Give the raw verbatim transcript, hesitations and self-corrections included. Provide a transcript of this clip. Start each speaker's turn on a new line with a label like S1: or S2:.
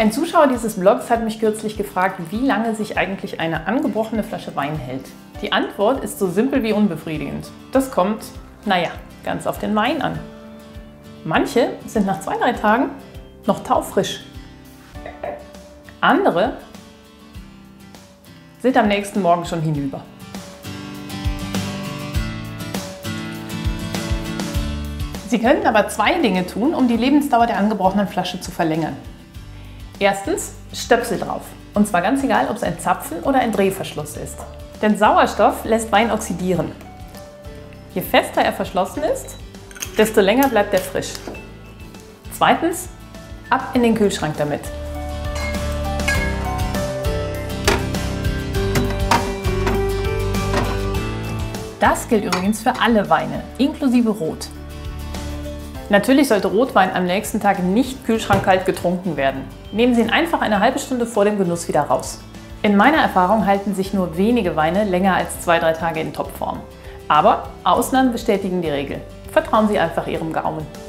S1: Ein Zuschauer dieses Blogs hat mich kürzlich gefragt, wie lange sich eigentlich eine angebrochene Flasche Wein hält. Die Antwort ist so simpel wie unbefriedigend. Das kommt, naja, ganz auf den Wein an. Manche sind nach zwei, drei Tagen noch taufrisch. Andere sind am nächsten Morgen schon hinüber. Sie können aber zwei Dinge tun, um die Lebensdauer der angebrochenen Flasche zu verlängern. Erstens, Stöpsel drauf. Und zwar ganz egal, ob es ein Zapfen oder ein Drehverschluss ist. Denn Sauerstoff lässt Wein oxidieren. Je fester er verschlossen ist, desto länger bleibt er frisch. Zweitens, ab in den Kühlschrank damit. Das gilt übrigens für alle Weine, inklusive Rot. Natürlich sollte Rotwein am nächsten Tag nicht kühlschrankkalt getrunken werden. Nehmen Sie ihn einfach eine halbe Stunde vor dem Genuss wieder raus. In meiner Erfahrung halten sich nur wenige Weine länger als zwei, drei Tage in Topform. Aber Ausnahmen bestätigen die Regel. Vertrauen Sie einfach Ihrem Gaumen.